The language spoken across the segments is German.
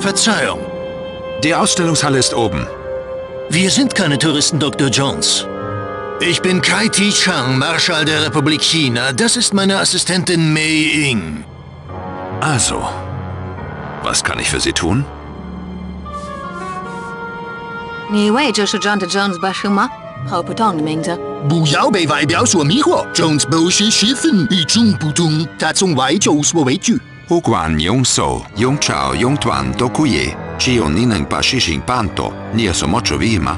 Verzeihung. Die Ausstellungshalle ist oben. Wir sind keine Touristen, Dr. Jones. Ich bin Kai Ti Chang, Marschall der Republik China. Das ist meine Assistentin Mei Ying. Also, was kann ich für Sie tun? 你为这是 John Jones 巴什吗？好不懂的名字。 不要被外表所迷惑。Jones 某些身份与众不同，他从外就无所畏惧。 Hu Guan Yong So, Yong Chao, Yong Tuan, Dokuye, Chio Ninen Pashishin Panto, nie so mucho wie immer.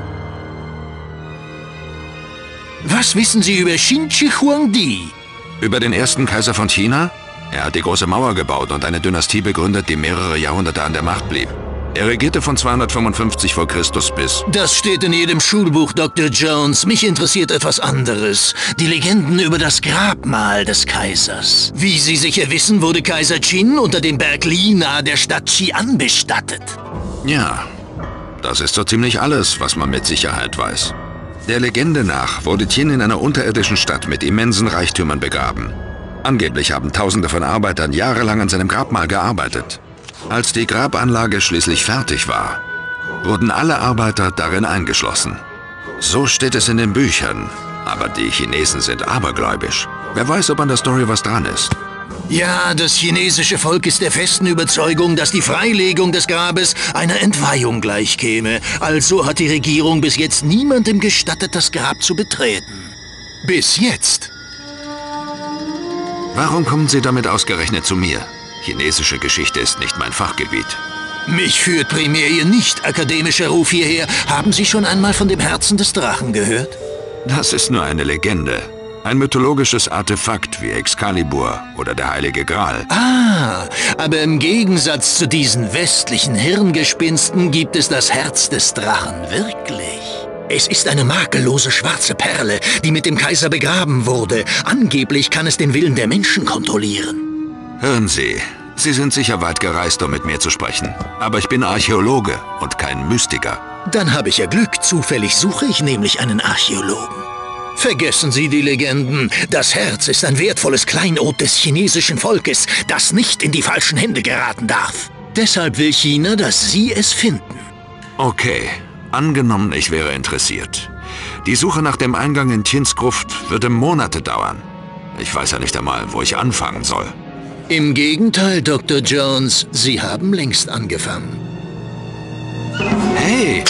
Was wissen Sie über Qin Shi Huangdi? Über den ersten Kaiser von China? Er hat die große Mauer gebaut und eine Dynastie begründet, die mehrere Jahrhunderte an der Macht blieb. Er regierte von 255 vor Christus bis... Das steht in jedem Schulbuch, Dr. Jones. Mich interessiert etwas anderes. Die Legenden über das Grabmal des Kaisers. Wie Sie sicher wissen, wurde Kaiser Qin unter dem Berg Li nahe der Stadt Xi'an bestattet. Ja, das ist so ziemlich alles, was man mit Sicherheit weiß. Der Legende nach wurde Qin in einer unterirdischen Stadt mit immensen Reichtümern begraben. Angeblich haben Tausende von Arbeitern jahrelang an seinem Grabmal gearbeitet. Als die Grabanlage schließlich fertig war, wurden alle Arbeiter darin eingeschlossen. So steht es in den Büchern, aber die Chinesen sind abergläubisch. Wer weiß, ob an der Story was dran ist. Ja, das chinesische Volk ist der festen Überzeugung, dass die Freilegung des Grabes einer Entweihung gleichkäme. Also hat die Regierung bis jetzt niemandem gestattet, das Grab zu betreten. Bis jetzt. Warum kommen Sie damit ausgerechnet zu mir? Chinesische Geschichte ist nicht mein Fachgebiet. Mich führt primär Ihr nicht akademischer Ruf hierher. Haben Sie schon einmal von dem Herzen des Drachen gehört? Das ist nur eine Legende. Ein mythologisches Artefakt wie Excalibur oder der Heilige Gral. Ah, aber im Gegensatz zu diesen westlichen Hirngespinsten gibt es das Herz des Drachen wirklich. Es ist eine makellose schwarze Perle, die mit dem Kaiser begraben wurde. Angeblich kann es den Willen der Menschen kontrollieren. Hören Sie, Sie sind sicher weit gereist, um mit mir zu sprechen. Aber ich bin Archäologe und kein Mystiker. Dann habe ich ja Glück. Zufällig suche ich nämlich einen Archäologen. Vergessen Sie die Legenden. Das Herz ist ein wertvolles Kleinod des chinesischen Volkes, das nicht in die falschen Hände geraten darf. Deshalb will China, dass Sie es finden. Okay, angenommen, ich wäre interessiert. Die Suche nach dem Eingang in Qins Gruft würde Monate dauern. Ich weiß ja nicht einmal, wo ich anfangen soll. Im Gegenteil, Dr. Jones, Sie haben längst angefangen. Hey!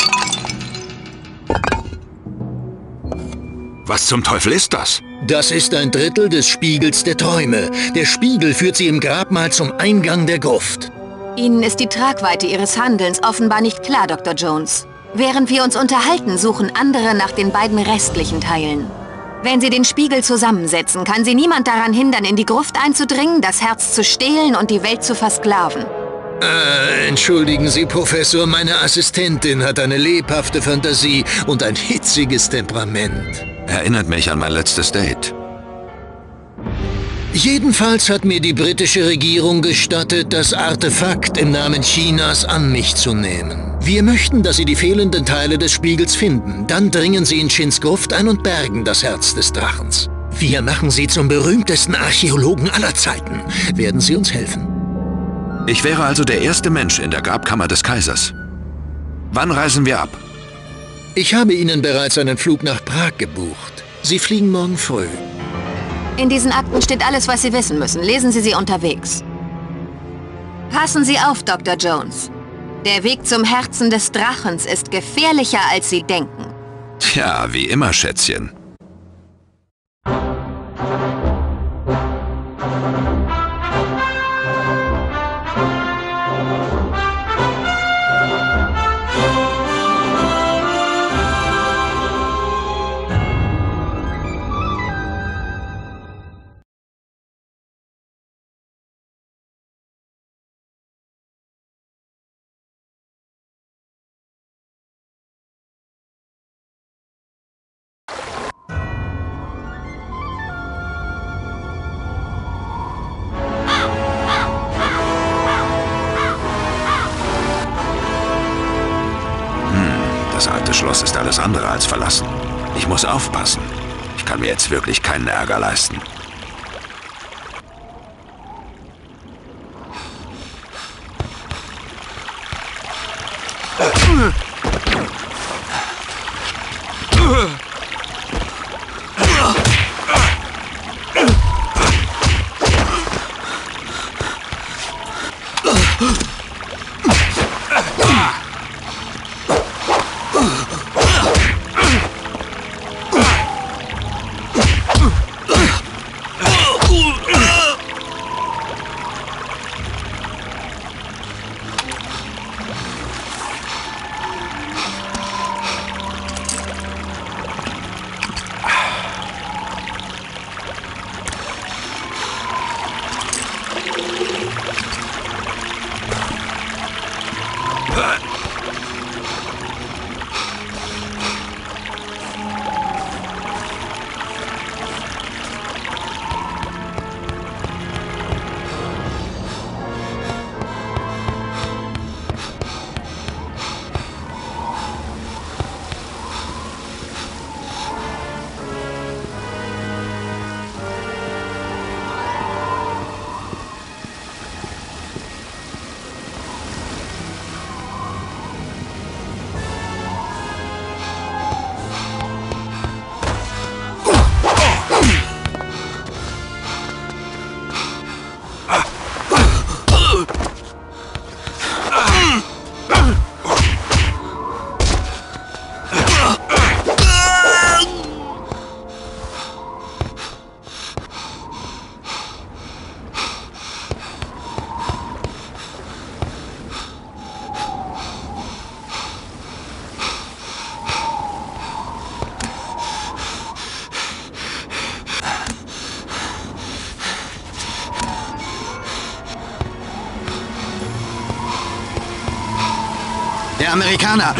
Was zum Teufel ist das? Das ist ein Drittel des Spiegels der Träume. Der Spiegel führt Sie im Grabmal zum Eingang der Gruft. Ihnen ist die Tragweite Ihres Handelns offenbar nicht klar, Dr. Jones. Während wir uns unterhalten, suchen andere nach den beiden restlichen Teilen. Wenn Sie den Spiegel zusammensetzen, kann Sie niemand daran hindern, in die Gruft einzudringen, das Herz zu stehlen und die Welt zu versklaven. Entschuldigen Sie, Professor, meine Assistentin hat eine lebhafte Fantasie und ein hitziges Temperament. Erinnert mich an mein letztes Date. Jedenfalls hat mir die britische Regierung gestattet, das Artefakt im Namen Chinas an mich zu nehmen. Wir möchten, dass Sie die fehlenden Teile des Spiegels finden. Dann dringen Sie in Qins Gruft ein und bergen das Herz des Drachens. Wir machen Sie zum berühmtesten Archäologen aller Zeiten. Werden Sie uns helfen? Ich wäre also der erste Mensch in der Grabkammer des Kaisers. Wann reisen wir ab? Ich habe Ihnen bereits einen Flug nach Prag gebucht. Sie fliegen morgen früh. In diesen Akten steht alles, was Sie wissen müssen. Lesen Sie sie unterwegs. Passen Sie auf, Dr. Jones. Der Weg zum Herzen des Drachens ist gefährlicher, als Sie denken. Tja, wie immer, Schätzchen. Das alte Schloss ist alles andere als verlassen. Ich muss aufpassen. Ich kann mir jetzt wirklich keinen Ärger leisten. Der Amerikaner!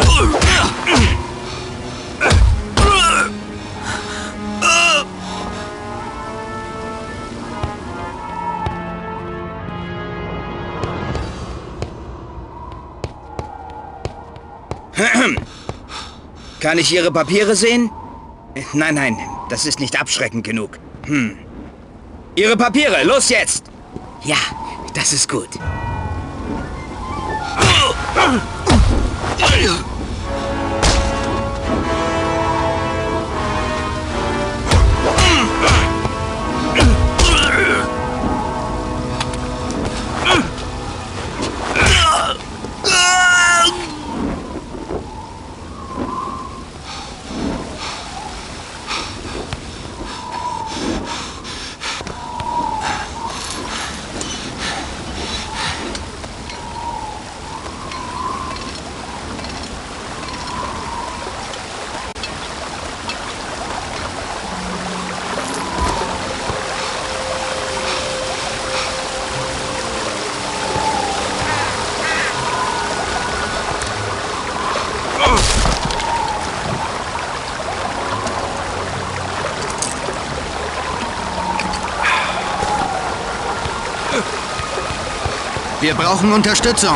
Kann ich Ihre Papiere sehen? Nein, nein, das ist nicht abschreckend genug. Ihre Papiere, los jetzt! Ja, das ist gut. Wir brauchen Unterstützung.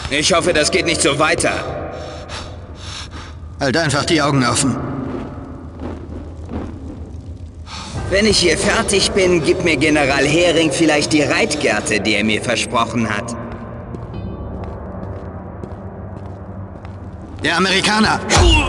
Ich hoffe, das geht nicht so weiter. Halt einfach die Augen offen. Wenn ich hier fertig bin, gibt mir General Hering vielleicht die Reitgerte, die er mir versprochen hat. Der Amerikaner!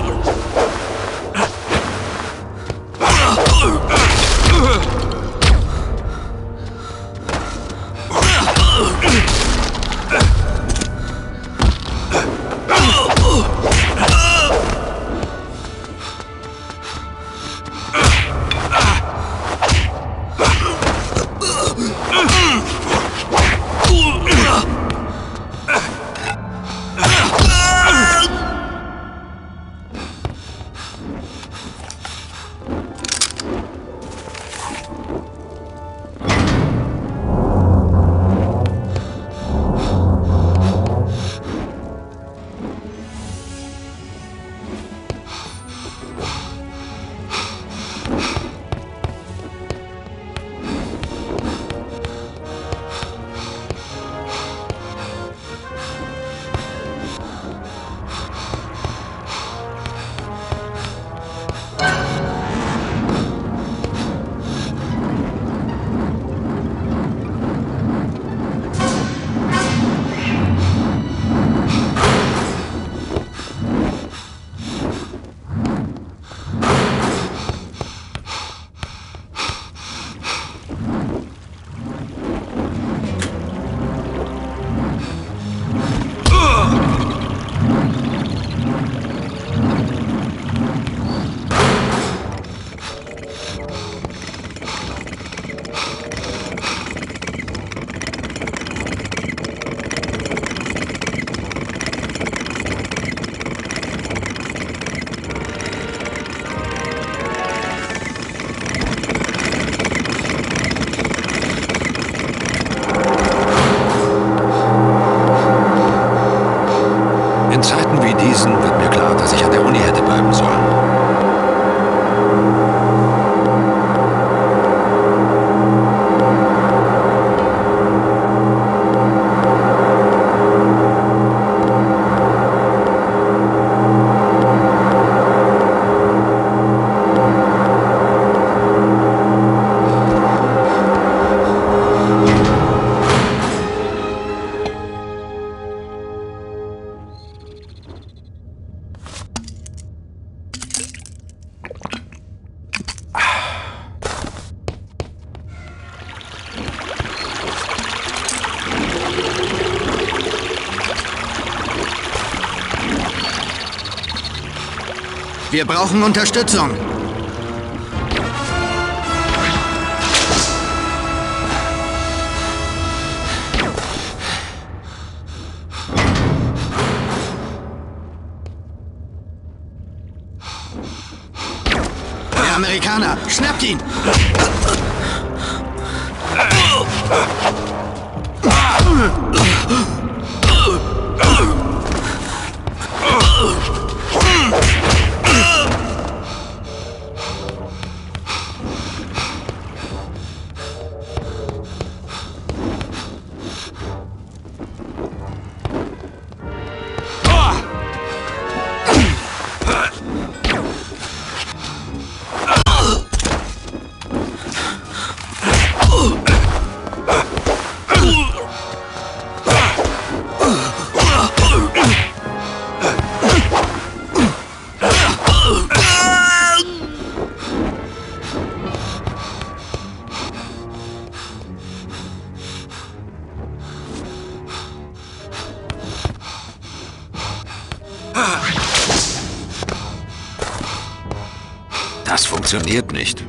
In Zeiten wie diesen wird mir klar, dass ich an der Uni hätte bleiben sollen. Wir brauchen Unterstützung. Der Amerikaner, schnappt ihn! Das funktioniert nicht.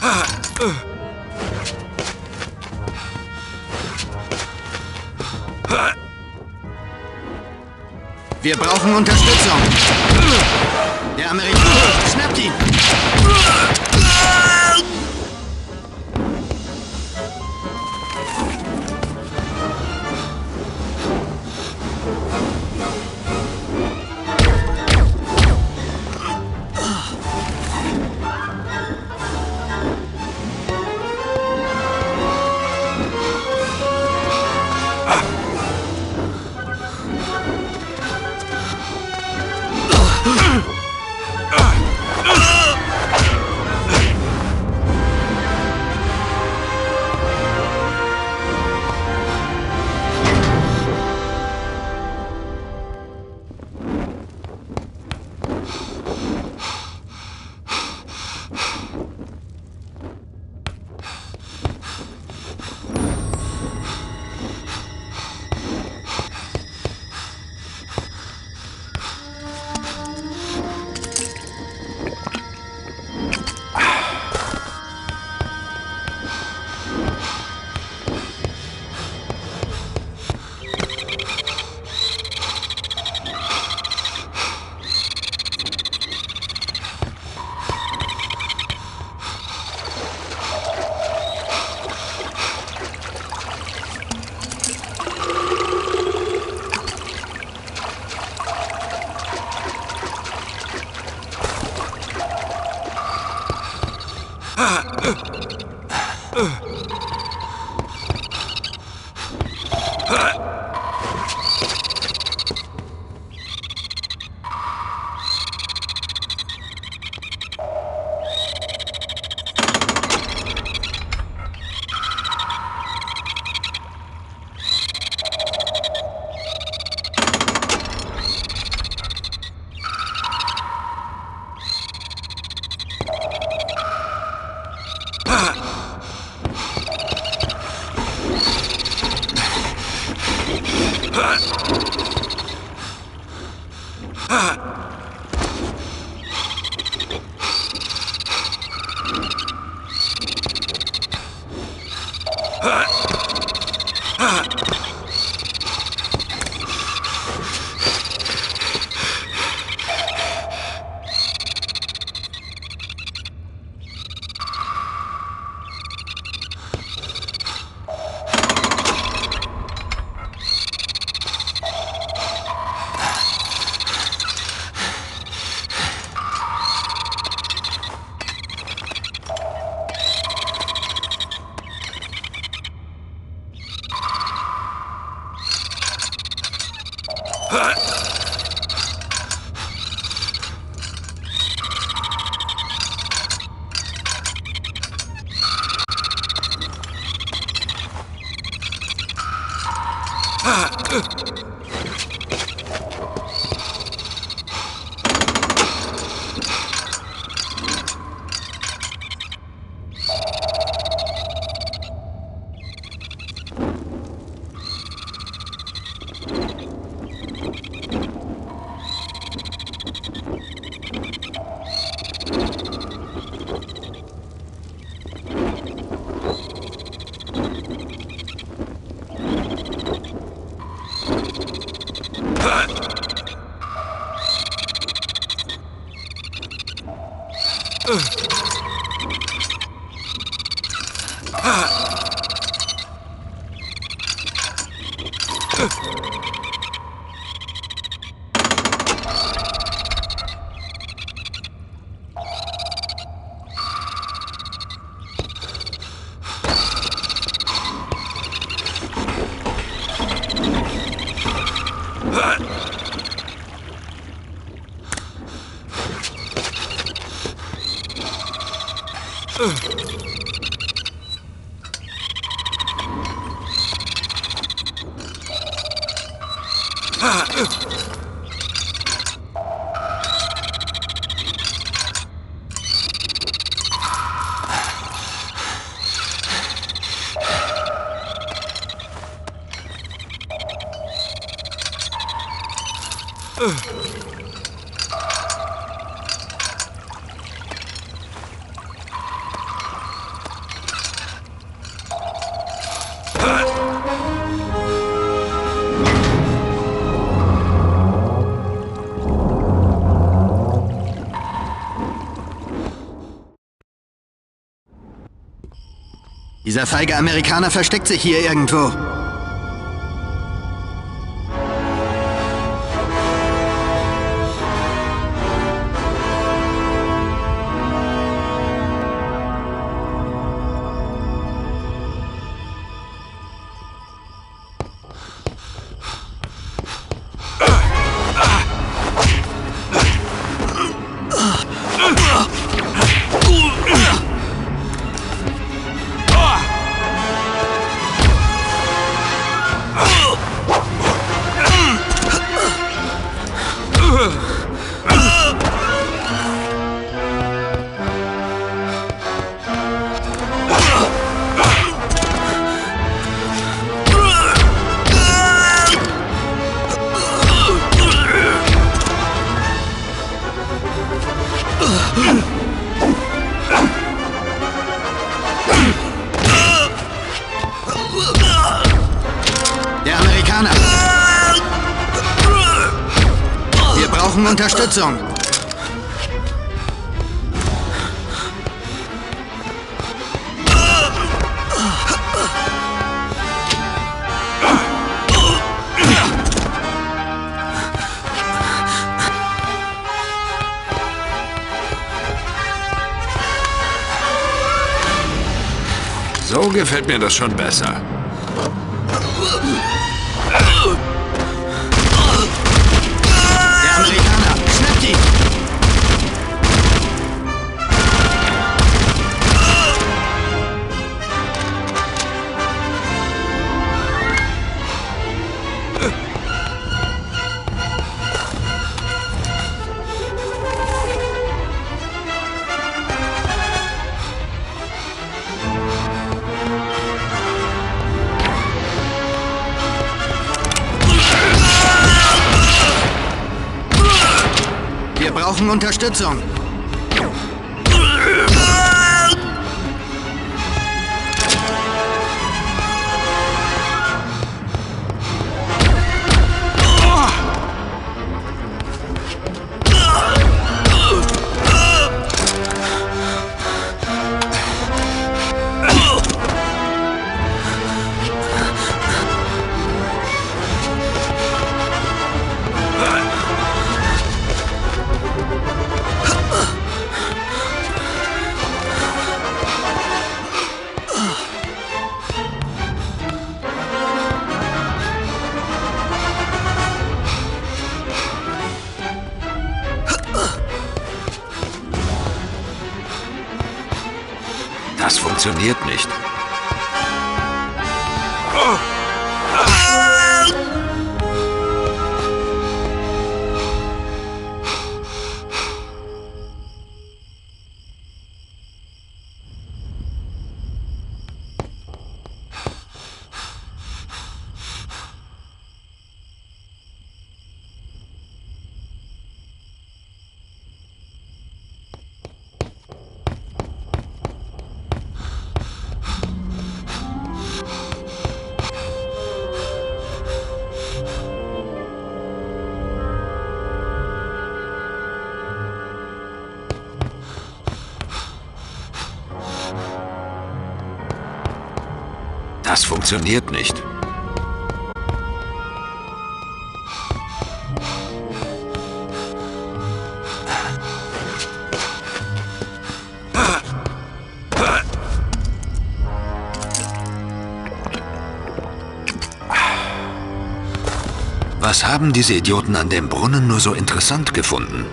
Wir brauchen Unterstützung. Der Amerikaner, schnappt ihn! Dieser feige Amerikaner versteckt sich hier irgendwo. Der Amerikaner! Wir brauchen Unterstützung! So gefällt mir das schon besser. Der Amerikaner! Schnappt ihn! Wir brauchen Unterstützung. Das funktioniert nicht. Das funktioniert nicht. Was haben diese Idioten an dem Brunnen nur so interessant gefunden?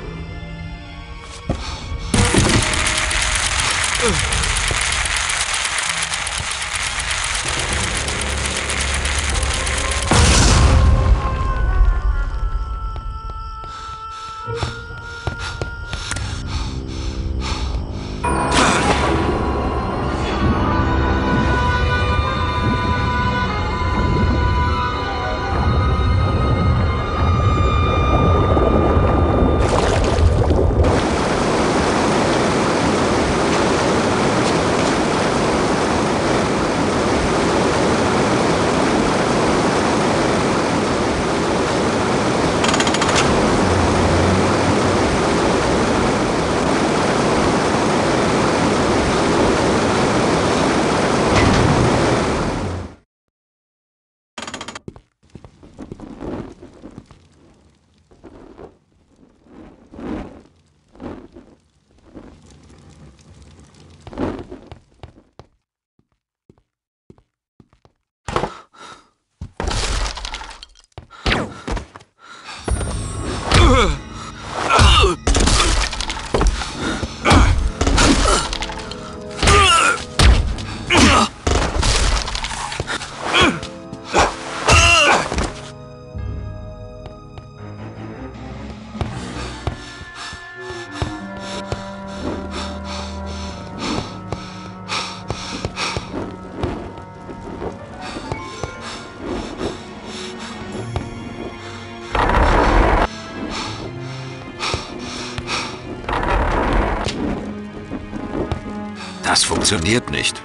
Das funktioniert nicht.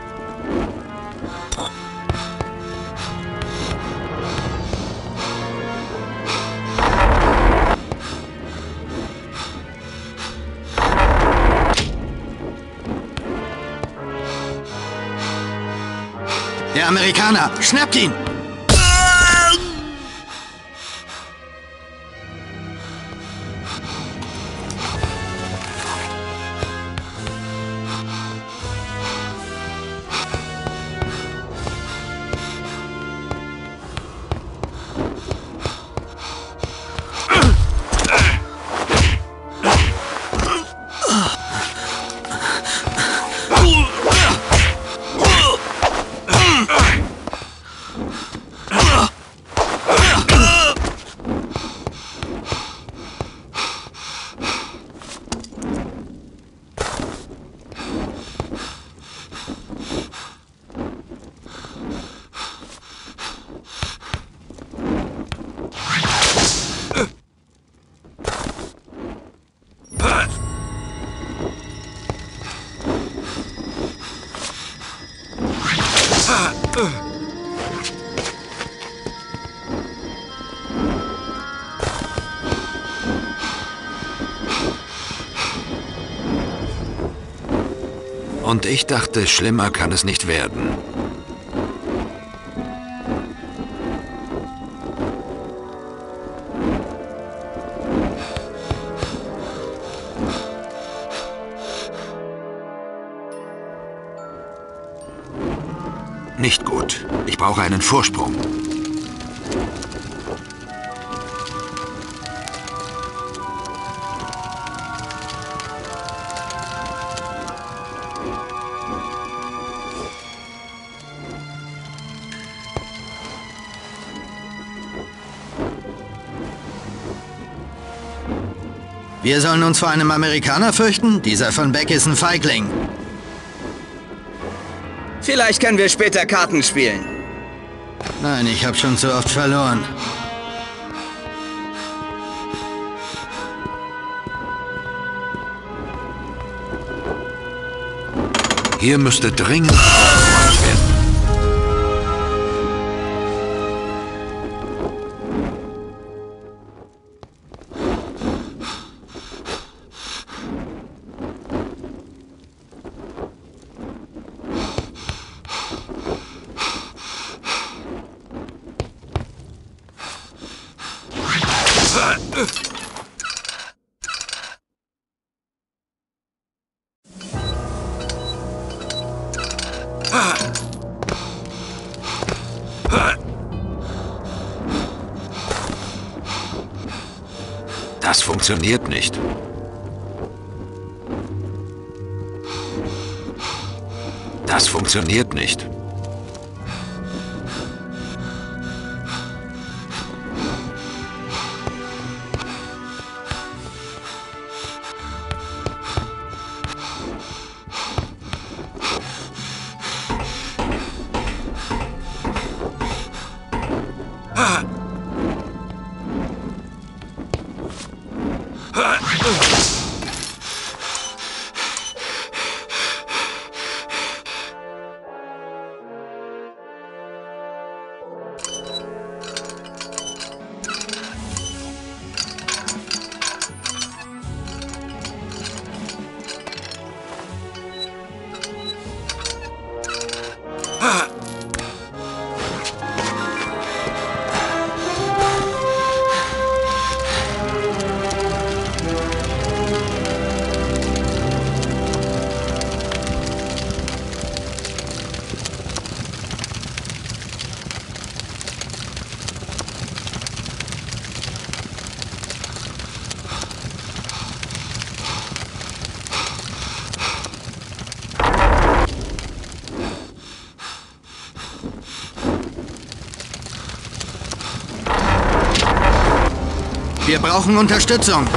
Der Amerikaner! Schnappt ihn! Und ich dachte, schlimmer kann es nicht werden. Nicht gut. Ich brauche einen Vorsprung. Wir sollen uns vor einem Amerikaner fürchten? Dieser von Beck ist ein Feigling. Vielleicht können wir später Karten spielen. Nein, ich habe schon zu oft verloren. Hier müsste dringend aufgeräumt werden. Das funktioniert nicht. Das funktioniert nicht. Wir brauchen Unterstützung.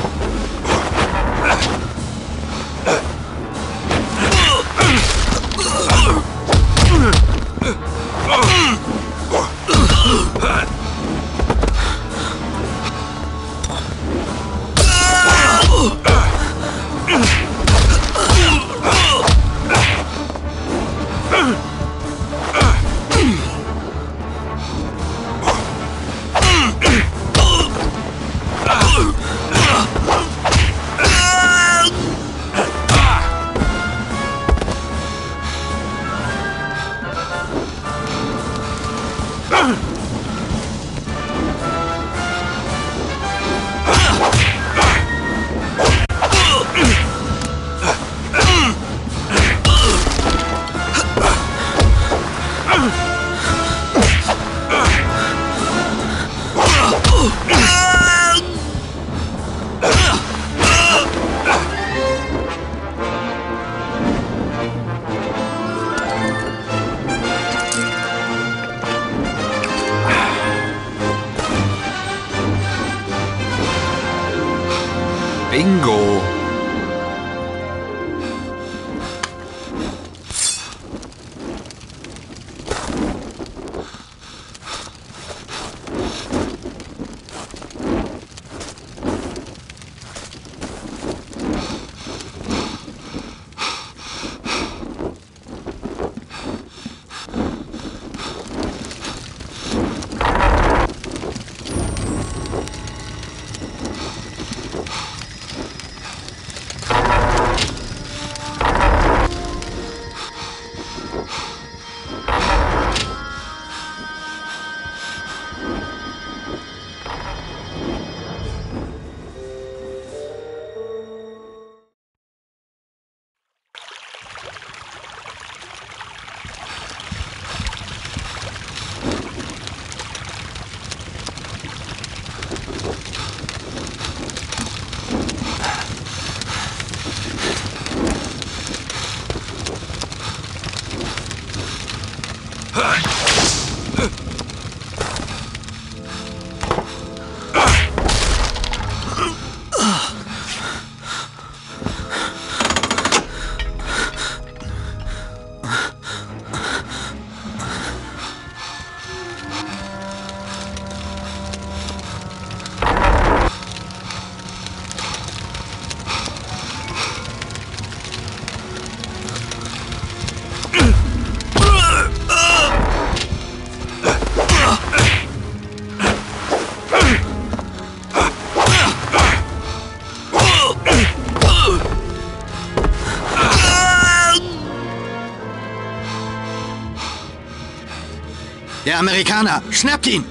Der Amerikaner! Schnappt ihn!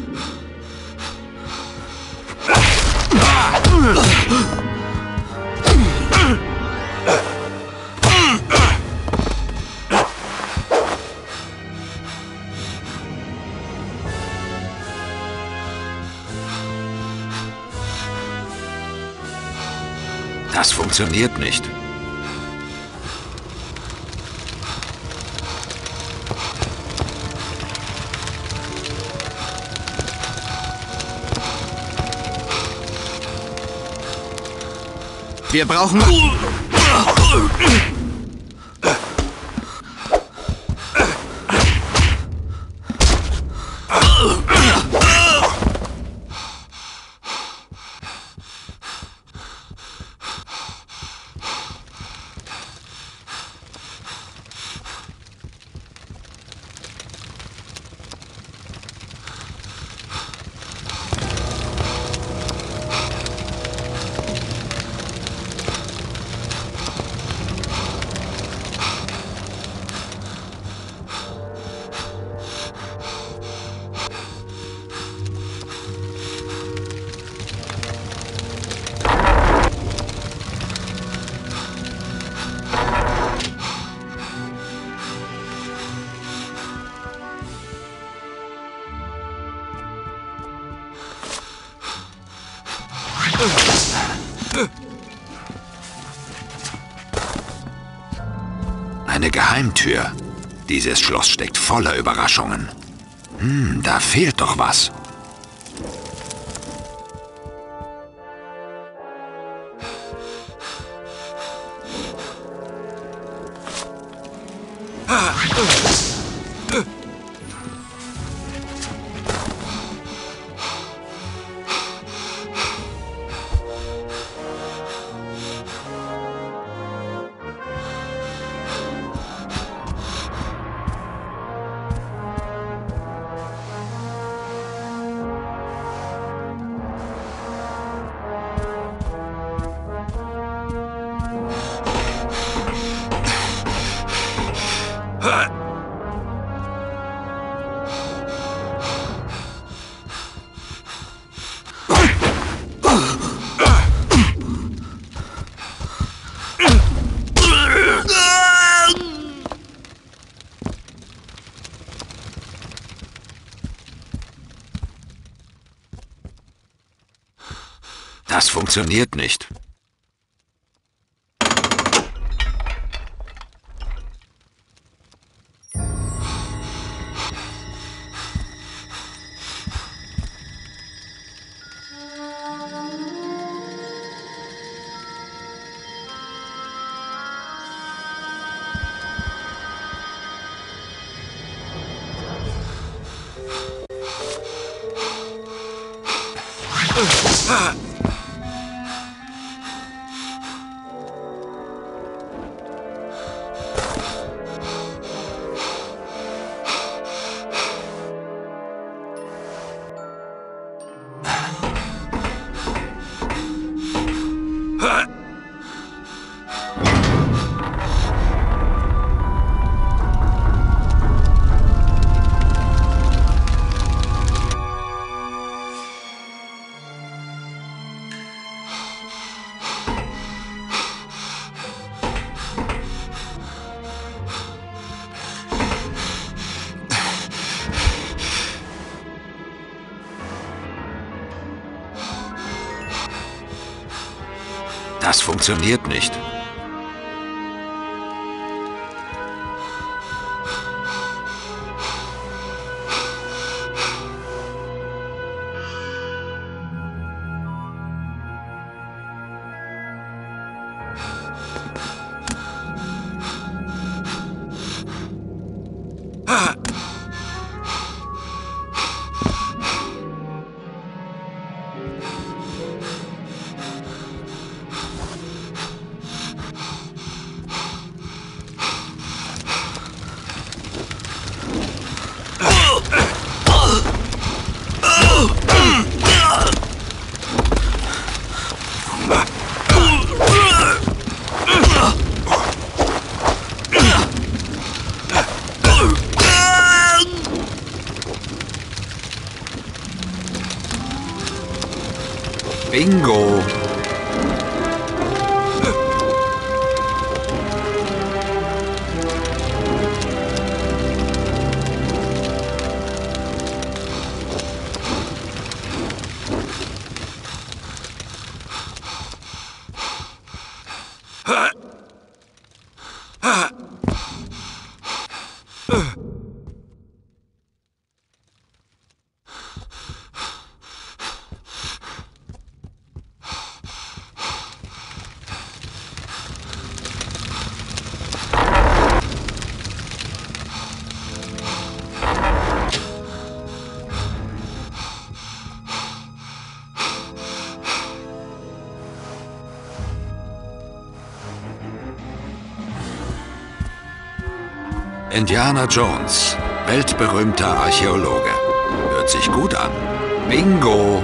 Das funktioniert nicht. Wir brauchen... Eine Geheimtür. Dieses Schloss steckt voller Überraschungen. Da fehlt doch was. Das funktioniert nicht. Das funktioniert nicht. Indiana Jones, weltberühmter Archäologe. Hört sich gut an. Bingo!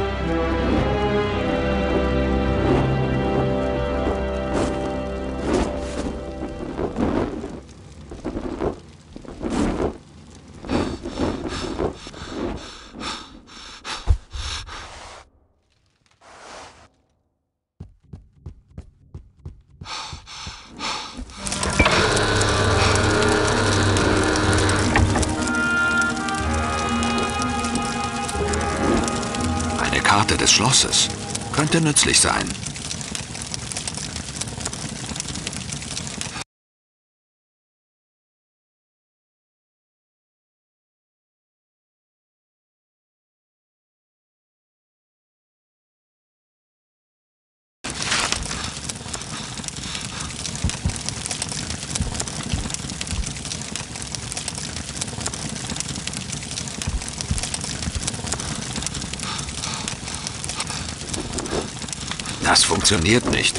Karte des Schlosses. Könnte nützlich sein. Das funktioniert nicht.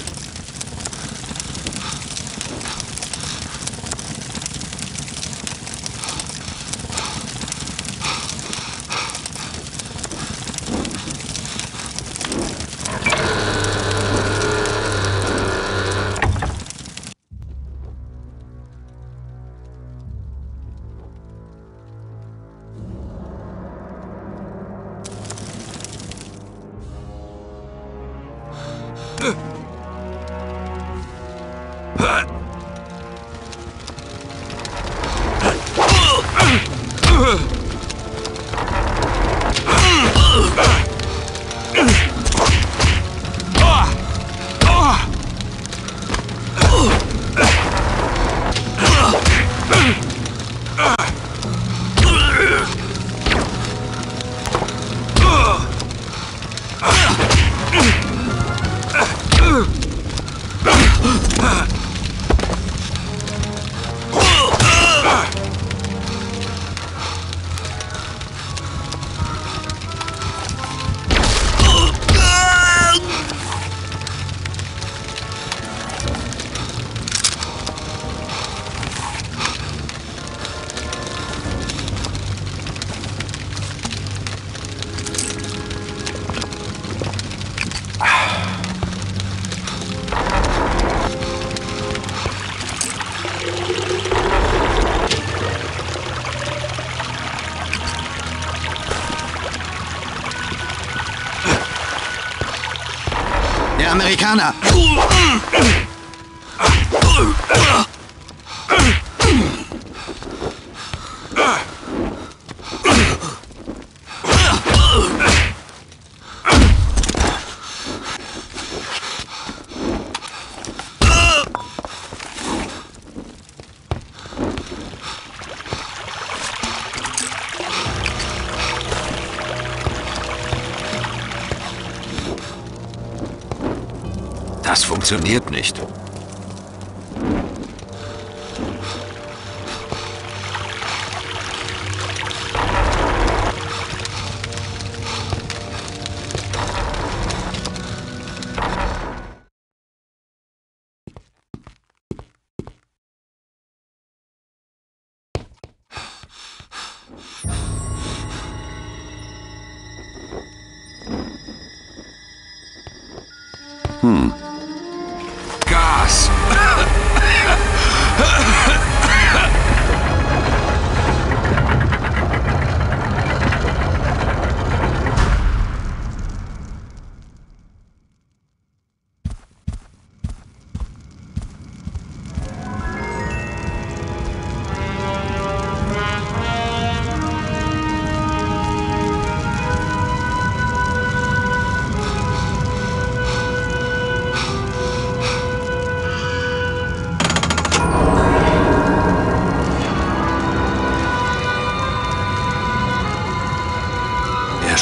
Der Amerikaner! Das funktioniert nicht. Gas!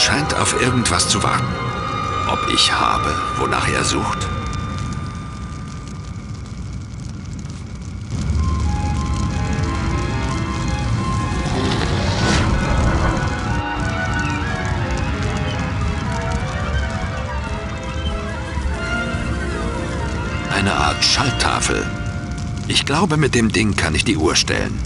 scheint auf irgendwas zu warten. Ob ich habe, wonach er sucht? Eine Art Schalttafel. Ich glaube, mit dem Ding kann ich die Uhr stellen.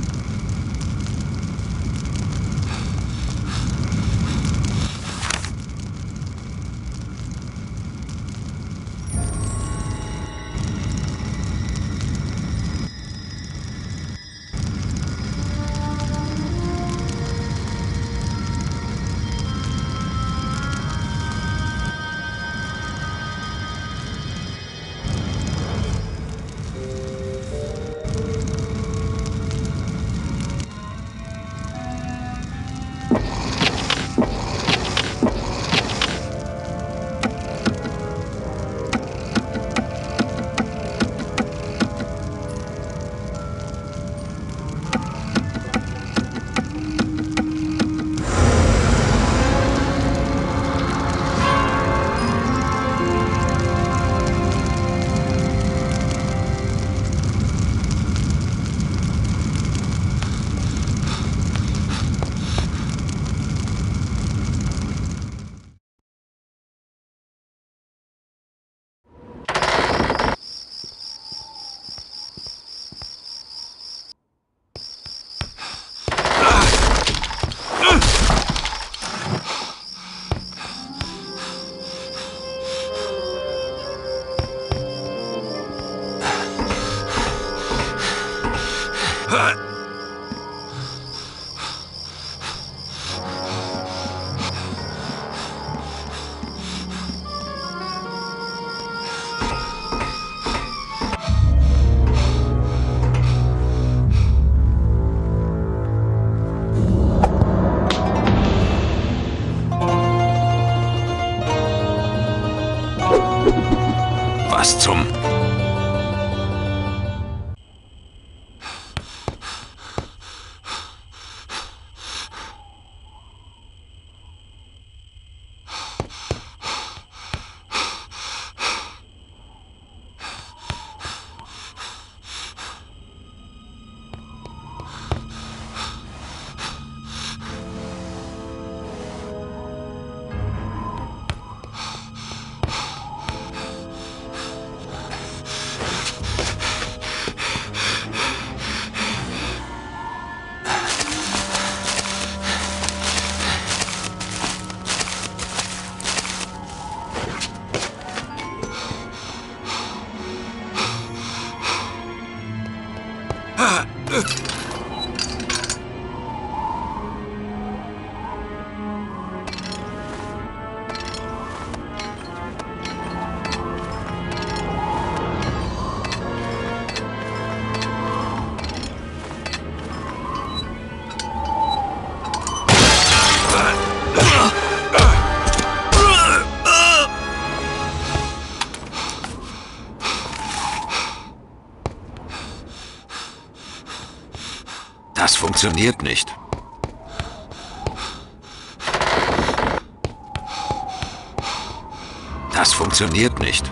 Was zum... Das funktioniert nicht. Das funktioniert nicht.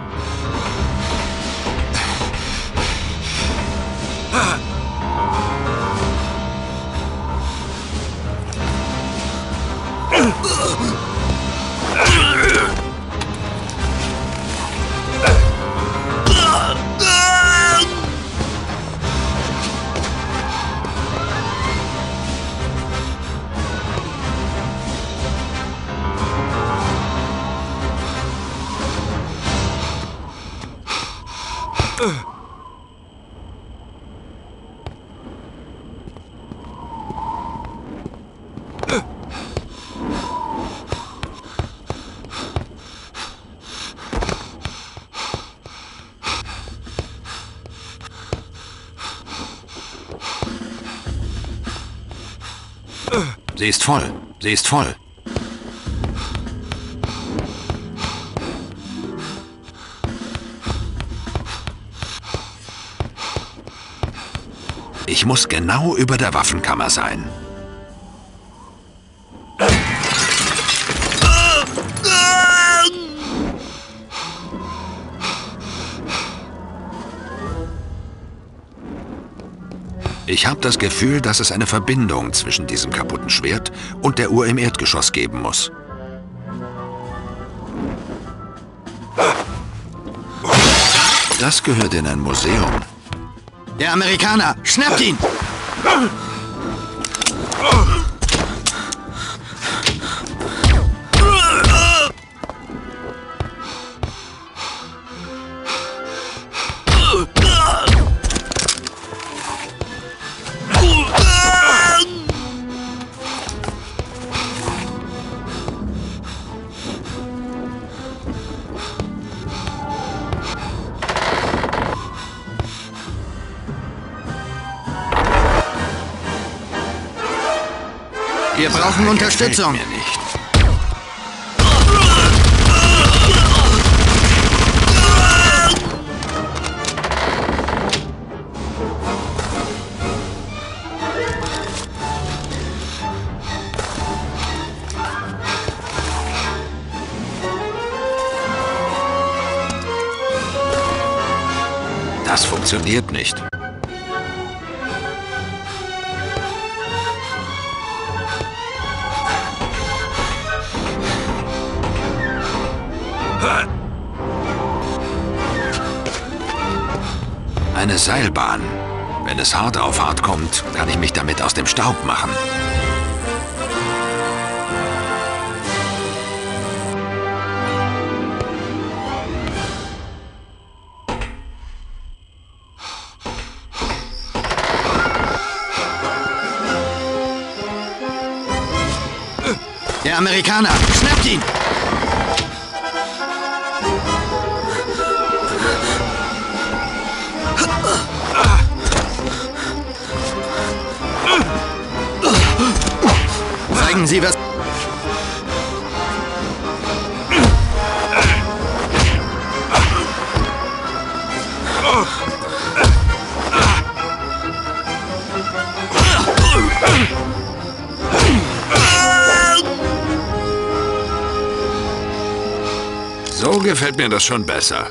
Sie ist voll. Sie ist voll. Ich muss genau über der Waffenkammer sein. Ich habe das Gefühl, dass es eine Verbindung zwischen diesem kaputten Schwert und der Uhr im Erdgeschoss geben muss. Das gehört in ein Museum. Der Amerikaner! Schnappt ihn! Wir brauchen Unterstützung. Mir nicht. Das funktioniert nicht. Eine Seilbahn. Wenn es hart auf hart kommt, kann ich mich damit aus dem Staub machen. Der Amerikaner! Schnappt ihn! Zeigen Sie was... So gefällt mir das schon besser.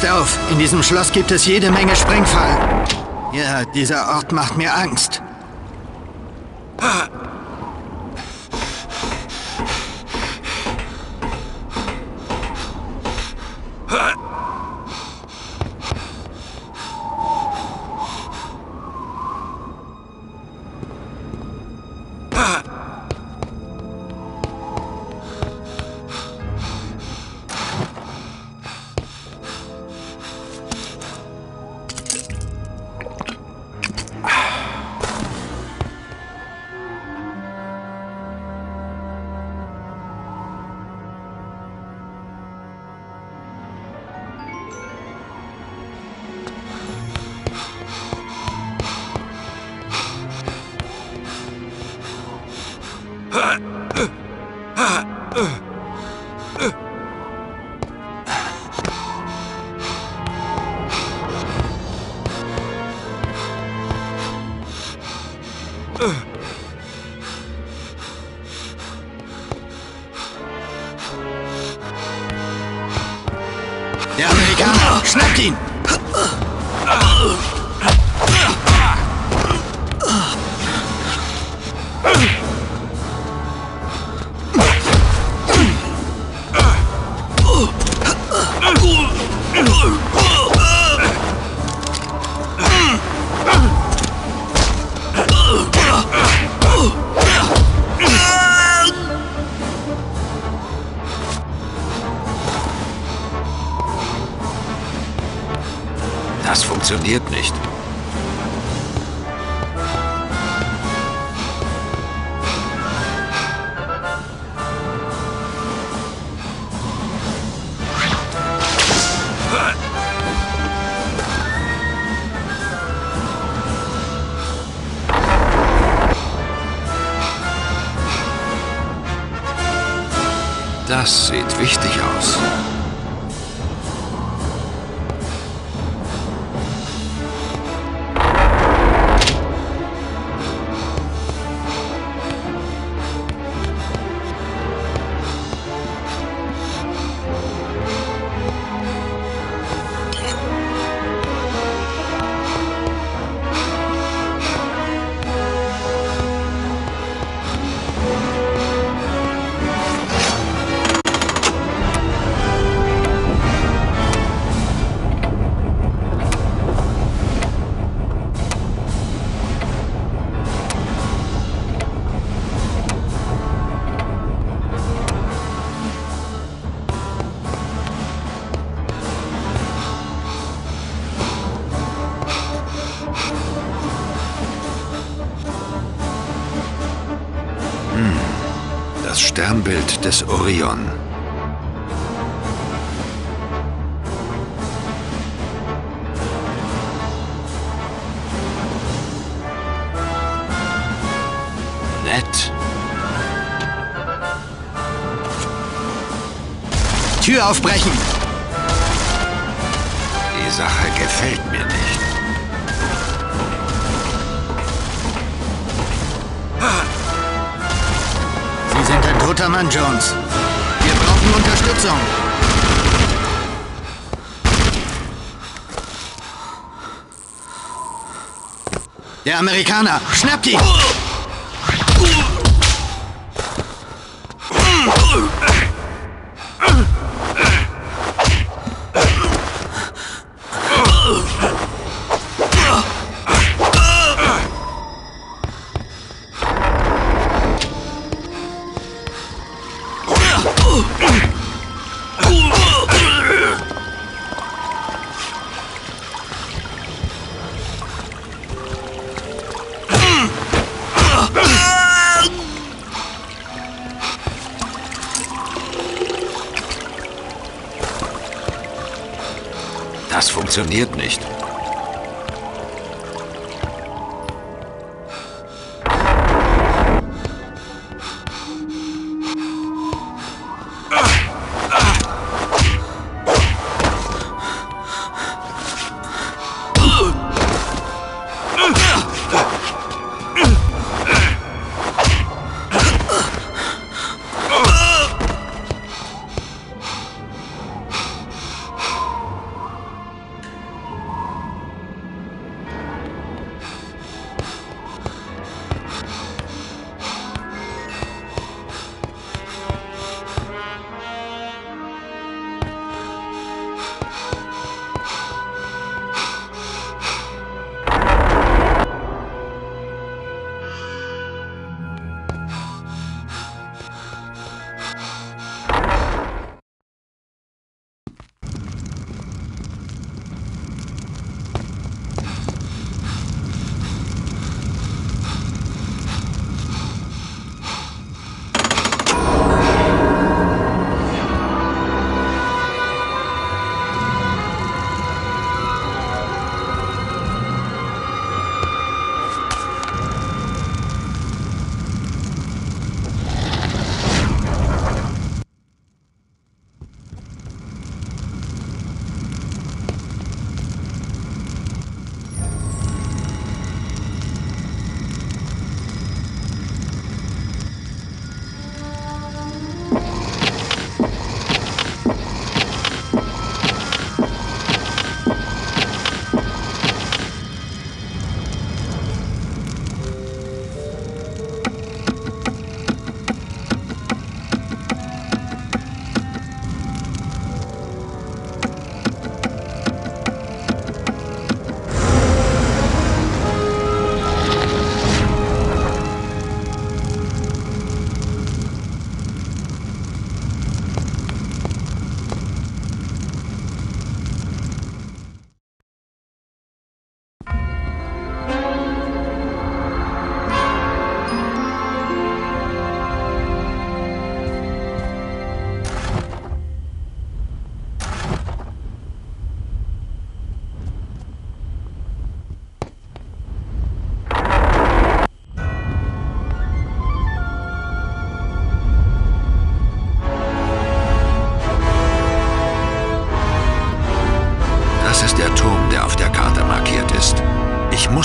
Passt auf, in diesem Schloss gibt es jede Menge Sprengfallen. Ja, dieser Ort macht mir Angst. Der Amerikaner! Schnappt ihn! Das funktioniert nicht. Das sieht wichtig aus. Das Sternbild des Orion. Nett. Tür aufbrechen! Die Sache gefällt mir nicht. Sie sind ein toter Mann, Jones. Wir brauchen Unterstützung. Der Amerikaner! Schnappt ihn! Das funktioniert nicht.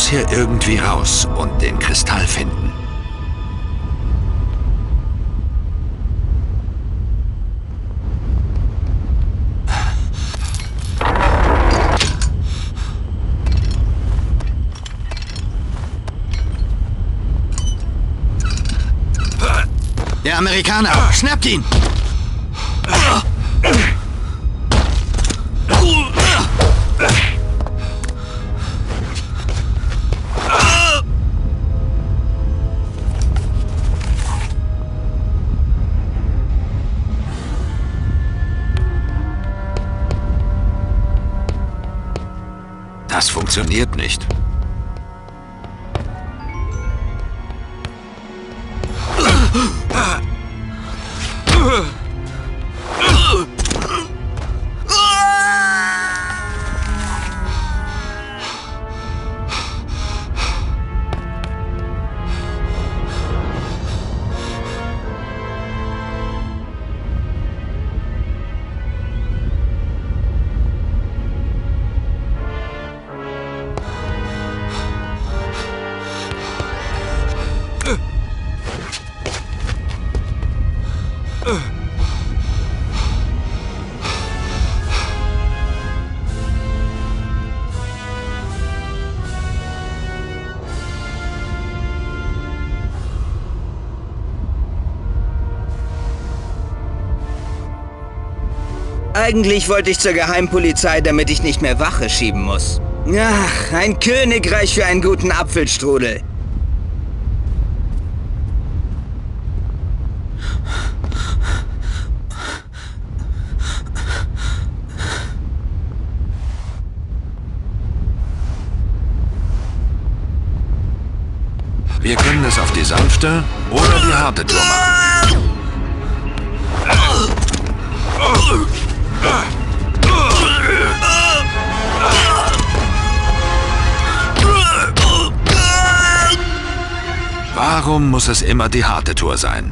hier irgendwie raus und den Kristall finden. Der Amerikaner! Schnappt ihn! Das funktioniert nicht. Eigentlich wollte ich zur Geheimpolizei, damit ich nicht mehr Wache schieben muss. Ach, ein Königreich für einen guten Apfelstrudel. Wir können es auf die sanfte oder die harte Tour machen. Warum muss es immer die harte Tour sein?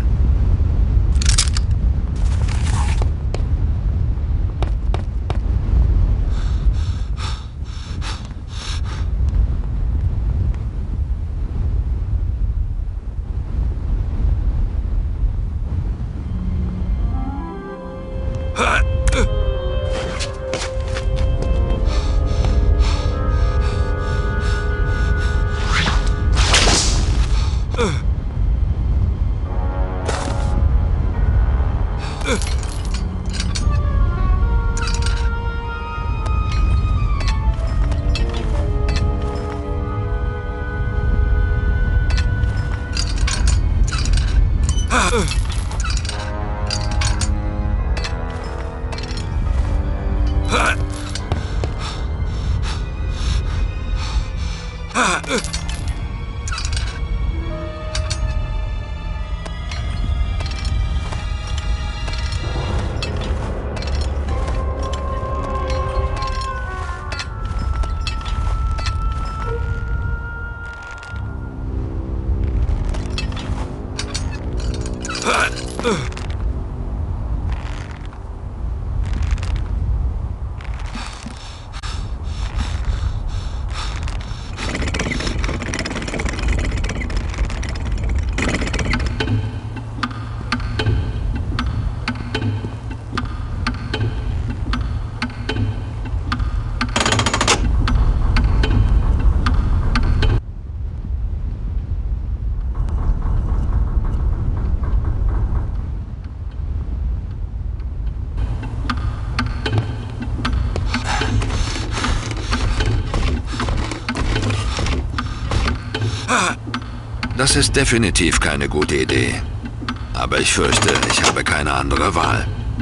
Das ist definitiv keine gute Idee. Aber ich fürchte, ich habe keine andere Wahl.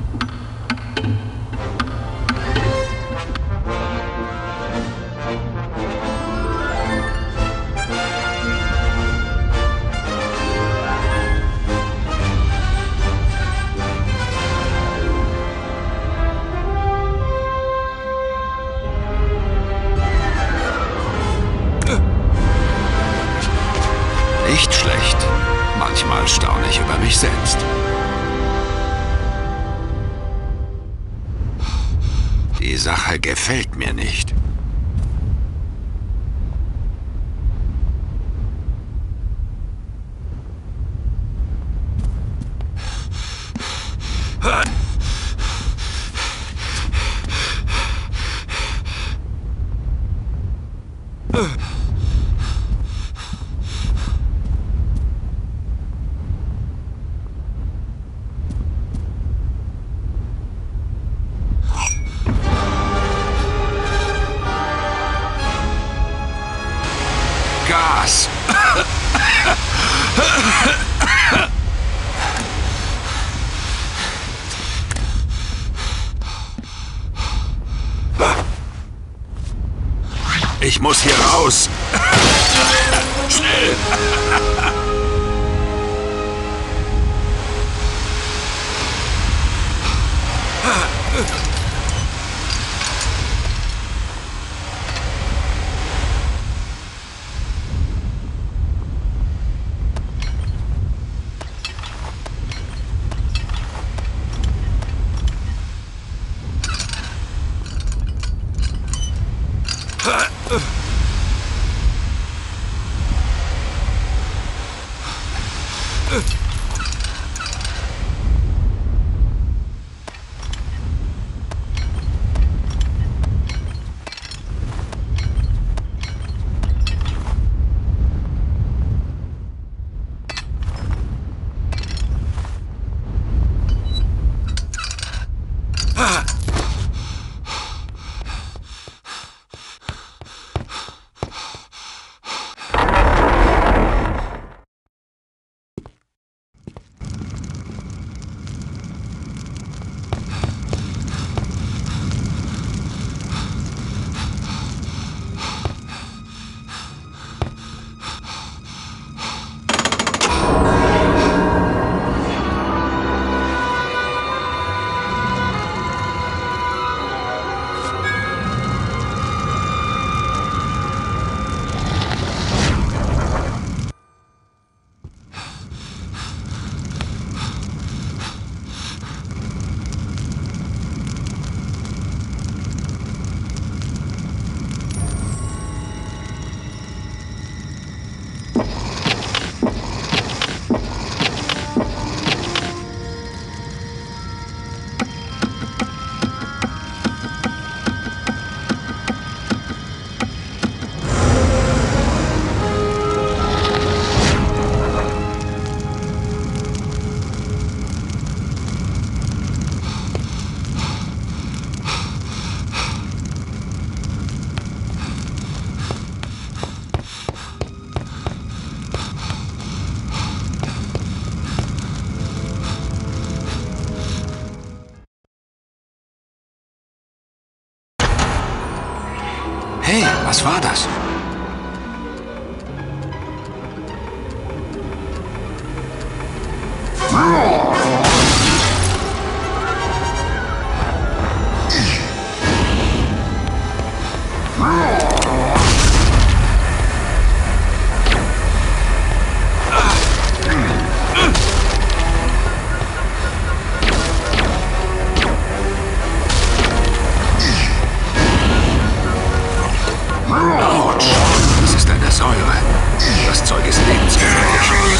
Nicht schlecht. Manchmal staune ich über mich selbst. Die Sache gefällt mir nicht. Ich muss hier raus. Schnell. Hey, was war das? Das ist eine Säure. Das Zeug ist lebensgefährlich.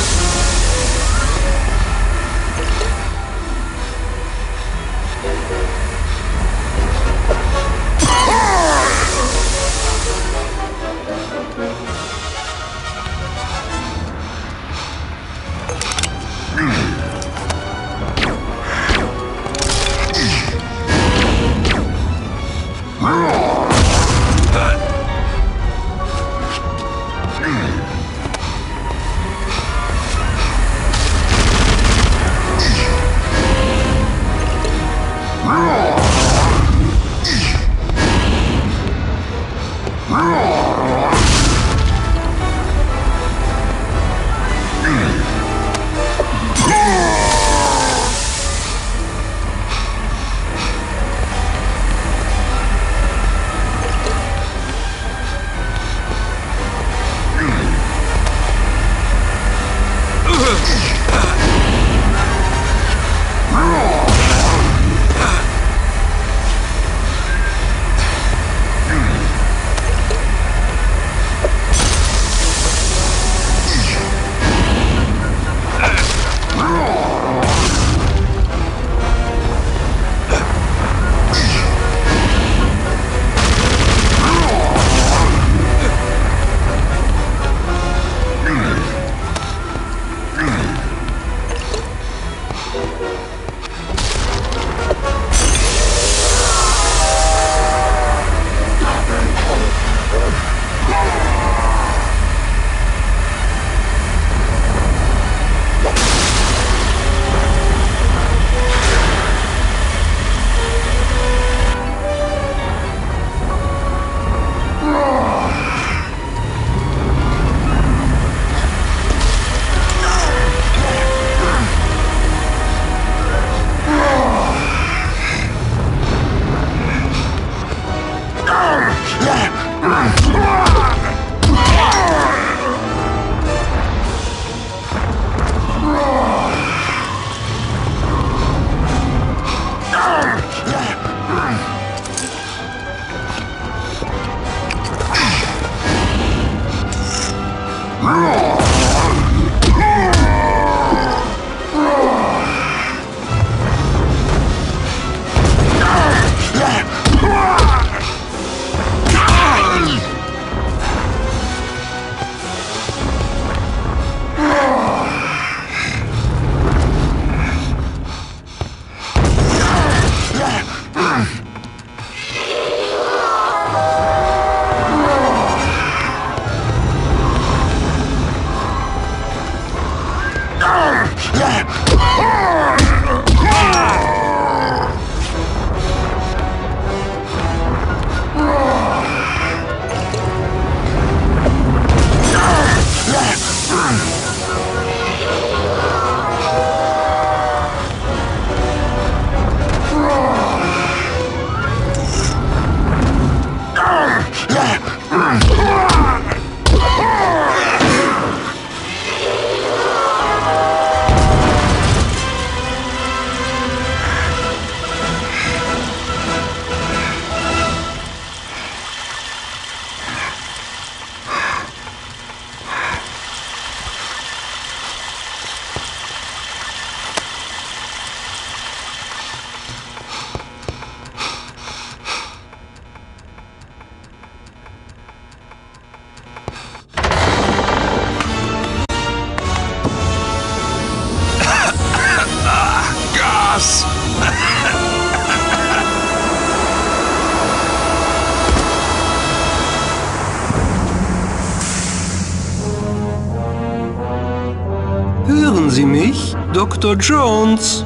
Hören Sie mich, Dr. Jones?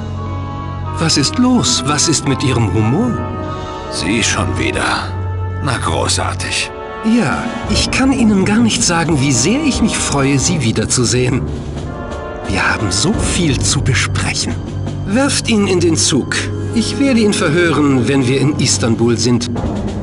Was ist los? Was ist mit Ihrem Humor? Sie schon wieder. Na, großartig. Ja, ich kann Ihnen gar nicht sagen, wie sehr ich mich freue, Sie wiederzusehen. Wir haben so viel zu besprechen. Werft ihn in den Zug. Ich werde ihn verhören, wenn wir in Istanbul sind.